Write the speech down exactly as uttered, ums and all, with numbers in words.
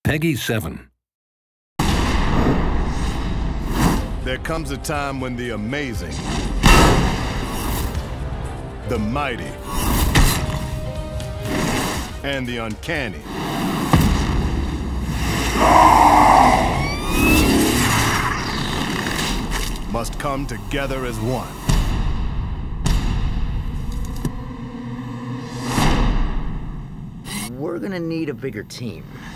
Peggy seven. There comes a time when the amazing, the mighty, and the uncanny must come together as one. We're gonna need a bigger team.